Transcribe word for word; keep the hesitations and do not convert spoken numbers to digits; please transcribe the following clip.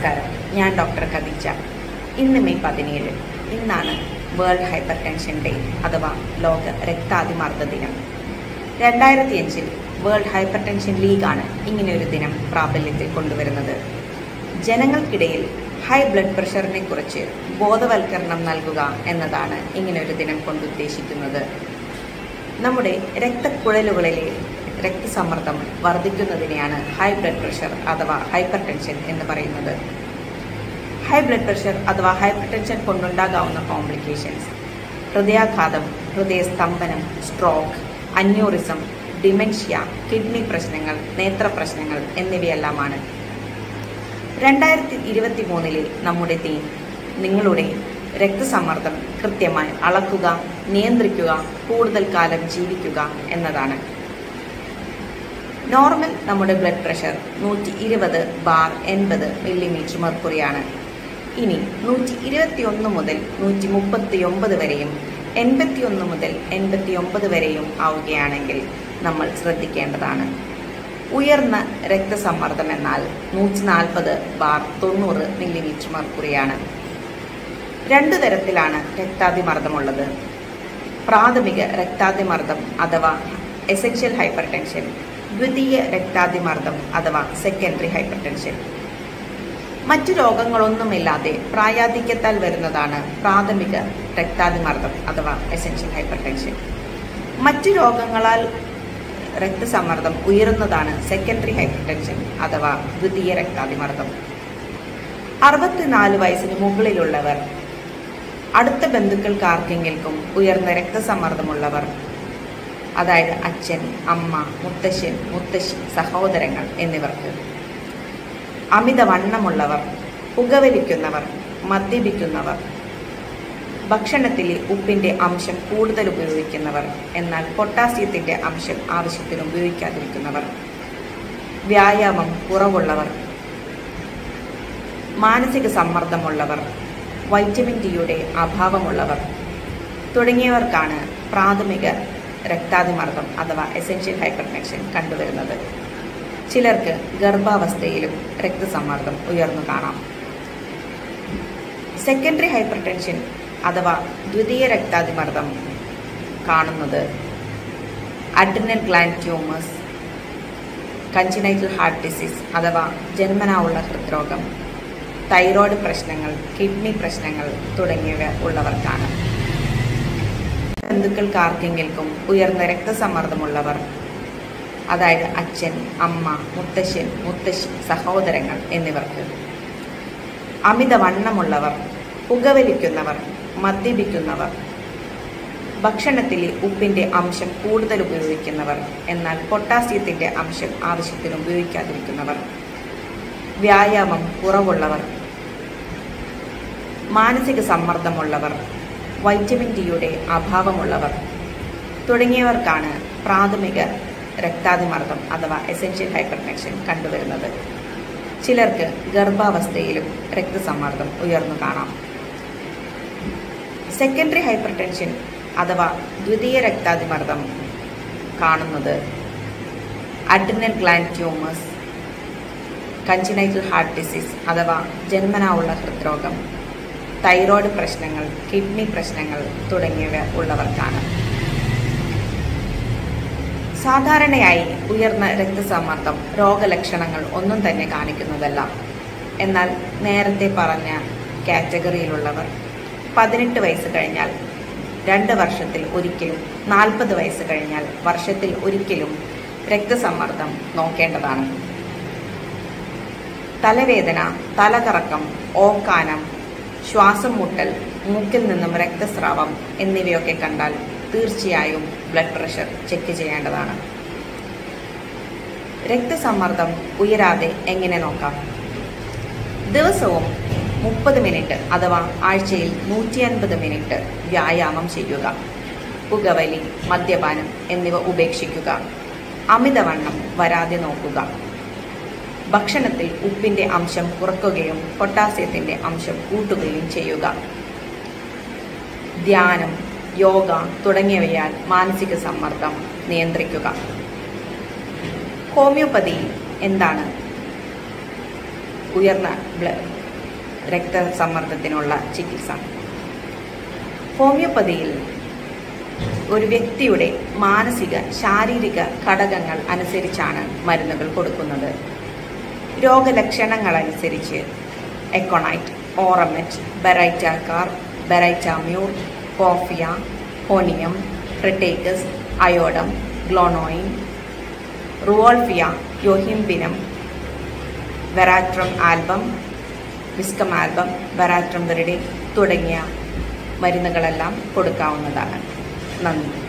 നമസ്കാരം, ഞാൻ ഡോക്ടർ ഖദീജ. ഇന്ന് മെയ് പതിനേഴ്. ഇന്നാണ് വേൾഡ് ഹൈപ്പർ ടെൻഷൻ ഡേ അഥവാ ലോക രക്താതിമർദ്ദ ദിനം. രണ്ടായിരത്തി അഞ്ചിൽ വേൾഡ് ഹൈപ്പർ ടെൻഷൻ ലീഗാണ് ഇങ്ങനെയൊരു ദിനം പ്രാബല്യത്തിൽ കൊണ്ടുവരുന്നത്. ജനങ്ങൾക്കിടയിൽ ഹൈ ബ്ലഡ് പ്രഷറിനെ കുറിച്ച് ബോധവൽക്കരണം നൽകുക എന്നതാണ് ഇങ്ങനെയൊരു ദിനം കൊണ്ട് ഉദ്ദേശിക്കുന്നത്. നമ്മുടെ രക്തക്കുഴലുകളിലെ രക്തസമ്മർദ്ദം വർദ്ധിക്കുന്നതിനെയാണ് ഹൈ ബ്ലഡ് പ്രഷർ അഥവാ ഹൈപ്പർ ടെൻഷൻ എന്ന് പറയുന്നത്. ഹൈ ബ്ലഡ് പ്രഷർ അഥവാ ഹൈപ്പർ ടെൻഷൻ കൊണ്ടുണ്ടാകാവുന്ന കോംപ്ലിക്കേഷൻസ്: ഹൃദയാഘാതം, ഹൃദയസ്തംഭനം, സ്ട്രോക്ക്, അന്യൂറിസം, ഡിമെൻഷ്യ, കിഡ്നി പ്രശ്നങ്ങൾ, നേത്രപ്രശ്നങ്ങൾ എന്നിവയെല്ലാമാണ്. രണ്ടായിരത്തി ഇരുപത്തി മൂന്നിലെ നമ്മുടെ തീം നിങ്ങളുടെ രക്തസമ്മർദ്ദം കൃത്യമായി അളക്കുക, നിയന്ത്രിക്കുക, കൂടുതൽ കാലം ജീവിക്കുക എന്നതാണ്. നോർമൽ നമ്മുടെ ബ്ലഡ് പ്രഷർ നൂറ്റി ഇരുപത് ബാർ എൺപത് മില്ലിമീറ്റർ മെർക്കുറിയാണ്. ഇനി നൂറ്റി ഇരുപത്തി ഒന്ന് മുതൽ നൂറ്റി മുപ്പത്തി ഒമ്പത് വരെയും എൺപത്തി ഒന്ന് മുതൽ എൺപത്തി ഒമ്പത് വരെയും ആവുകയാണെങ്കിൽ നമ്മൾ ശ്രദ്ധിക്കേണ്ടതാണ്. ഉയർന്ന രക്തസമ്മർദ്ദം എന്നാൽ നൂറ്റി നാൽപ്പത് ബാർ തൊണ്ണൂറ് മില്ലിമീറ്റർ മെർക്കുറിയാണ്. രണ്ടു തരത്തിലാണ് രക്താതിമർദ്ദമുള്ളത്: പ്രാഥമിക രക്താതിമർദ്ദം അഥവാ എസെൻഷ്യൽ ഹൈപ്പർ ടെൻഷൻ, ദ്വിതീയ രക്താതിമർദ്ദം അഥവാ സെക്കൻഡറി ഹൈപ്പർ ടെൻഷൻ. മറ്റു രോഗങ്ങളൊന്നുമില്ലാതെ പ്രായാധിക്യത്താൽ വരുന്നതാണ് പ്രാഥമിക രക്താതിമർദ്ദം അഥവാ എസെൻഷ്യൽ ഹൈപ്പർ ടെൻഷൻ. മറ്റു രോഗങ്ങളാൽ രക്തസമ്മർദ്ദം ഉയരുന്നതാണ് സെക്കൻഡറി ഹൈപ്പർ ടെൻഷൻ അഥവാ ദ്വിതീയ രക്താതിമർദ്ദം. അറുപത്തിനാല് വയസ്സിന് മുകളിലുള്ളവർ, അടുത്ത ബന്ധുക്കൾക്ക് ആർക്കെങ്കിലും ഉയർന്ന രക്തസമ്മർദ്ദമുള്ളവർ, അതായത് അച്ഛൻ, അമ്മ, മുത്തശ്ശൻ, മുത്തശ്ശി, സഹോദരങ്ങൾ എന്നിവർക്ക്, അമിതവണ്ണമുള്ളവർ, പുകവലിക്കുന്നവർ, മദ്യപിക്കുന്നവർ, ഭക്ഷണത്തിലെ ഉപ്പിൻ്റെ അംശം കൂടുതൽ ഉപയോഗിക്കുന്നവർ എന്നാൽ പൊട്ടാസ്യത്തിൻ്റെ അംശം ആവശ്യത്തിന് ഉപയോഗിക്കാതിരിക്കുന്നവർ, വ്യായാമം കുറവുള്ളവർ, മാനസിക സമ്മർദ്ദമുള്ളവർ, വൈറ്റമിൻ ഡിയുടെ അഭാവമുള്ളവർ തുടങ്ങിയവർക്കാണ് പ്രാഥമിക രക്താതിമർദ്ദം അഥവാ എസെൻഷ്യൽ ഹൈപ്പർ ടെൻഷൻ കണ്ടുവരുന്നത്. ചിലർക്ക് ഗർഭാവസ്ഥയിലും രക്തസമ്മർദ്ദം ഉയർന്നു കാണാം. സെക്കൻഡറി ഹൈപ്പർ ടെൻഷൻ അഥവാ ദ്വിതീയ രക്താതിമർദ്ദം കാണുന്നത് adrenal gland tumours, congenital heart disease അഥവാ ജന്മനാ ഉള്ള ഹൃദ്രോഗം, തൈറോയ്ഡ് പ്രശ്നങ്ങൾ, കിഡ്നി പ്രശ്നങ്ങൾ തുടങ്ങിയവ ഉള്ളവർക്കാണ്. ബന്ധുക്കൾക്ക് ആർക്കെങ്കിലും ഉയർന്ന രക്തസമ്മർദ്ദമുള്ളവർ, അതായത് അച്ഛൻ, അമ്മ, മുത്തശ്ശൻ, മുത്തശ്ശി, സഹോദരങ്ങൾ എന്നിവർക്ക്, അമിതവണ്ണമുള്ളവർ, പുകവലിക്കുന്നവർ, മദ്യപിക്കുന്നവർ, ഭക്ഷണത്തിലെ ഉപ്പിൻ്റെ അംശം കൂടുതൽ ഉപയോഗിക്കുന്നവർ എന്നാൽ പൊട്ടാസ്യത്തിൻ്റെ അംശം ആവശ്യത്തിന് ഉപയോഗിക്കാതിരിക്കുന്നവർ, വ്യായാമം കുറവുള്ളവർ, മാനസിക സമ്മർദ്ദമുള്ളവർ, വൈറ്റമിൻ ഡിയുടെ അഭാവമുള്ളവർ തുടങ്ങിയവർക്കാണ് പ്രാഥമിക രക്താതിമർദ്ദം അഥവാ എസെൻഷ്യൽ ഹൈപ്പർ ടെൻഷൻ കണ്ടുവരുന്നത്. ചിലർക്ക് ഗർഭാവസ്ഥയിലും രക്തസമ്മർദ്ദം ഉയർന്നു കാണാം. സെക്കൻഡറി ഹൈപ്പർ ടെൻഷൻ അഥവാ ദ്വിതീയ രക്താതിമർദ്ദം കാണുന്നത് adrenal gland tumours, congenital heart disease അഥവാ ജന്മനാ ഉള്ള ഹൃദ്രോഗം, തൈറോയ്ഡ് പ്രശ്നങ്ങൾ, കിഡ്നി പ്രശ്നങ്ങൾ തുടങ്ങിയവ ഉള്ളവർക്കാണ്. സാധാരണയായി ഉയർന്ന രക്തസമ്മർദ്ദം രോഗലക്ഷണങ്ങൾ ഒന്നും തന്നെ കാണിക്കുന്നതല്ല. എന്നാൽ നേരത്തെ പറഞ്ഞ കാറ്റഗറിയിലുള്ളവർ പതിനെട്ട് വയസ്സ് കഴിഞ്ഞാൽ രണ്ട് വർഷത്തിൽ ഒരിക്കലും, നാൽപ്പത് വയസ്സ് കഴിഞ്ഞാൽ വർഷത്തിൽ ഒരിക്കലും രക്തസമ്മർദ്ദം നോക്കേണ്ടതാണ്. തലവേദന, തലകറക്കം, ഓക്കാനം, ശ്വാസം മുട്ടൽ, മൂക്കിൽ നിന്നും രക്തസ്രാവം എന്നിവയൊക്കെ കണ്ടാൽ തീർച്ചയായും ബ്ലഡ് പ്രഷർ ചെക്ക് ചെയ്യേണ്ടതാണ്. രക്തസമ്മർദ്ദം ഉയരാതെ എങ്ങനെ നോക്കാം? ദിവസവും മുപ്പത് മിനിറ്റ് അഥവാ ആഴ്ചയിൽ നൂറ്റി അൻപത് മിനിറ്റ് വ്യായാമം ചെയ്യുക. പുകവലി, മദ്യപാനം എന്നിവ ഉപേക്ഷിക്കുക. അമിതവണ്ണം വരാതെ നോക്കുക. ഭക്ഷണത്തിൽ ഉപ്പിൻ്റെ അംശം കുറയ്ക്കുകയും പൊട്ടാസ്യത്തിൻ്റെ അംശം കൂട്ടുകയും ചെയ്യുക. ധ്യാനം, യോഗ തുടങ്ങിയവയാൽ മാനസിക സമ്മർദ്ദം നിയന്ത്രിക്കുക. ഹോമിയോപ്പതി എന്താണ്? ഉയർന്ന രക്തസമ്മർദ്ദത്തിനുള്ള ചികിത്സ. ഹോമിയോപ്പതിയിൽ ഒരു വ്യക്തിയുടെ മാനസിക ശാരീരിക ഘടകങ്ങൾ അനുസരിച്ചാണ് മരുന്നുകൾ കൊടുക്കുന്നത്. രോഗലക്ഷണങ്ങളനുസരിച്ച് aconite, aurum met, baryta carb, baryta mur, coffea, ഹോനിയം, ട്രിട്ടേക്കസ്, iodum, glonoine, rauwolfia, yohimbinum, veratrum album, viscum album, veratrum viride തുടങ്ങിയ മരുന്നുകളെല്ലാം കൊടുക്കാവുന്നതാണ്. നന്ദി.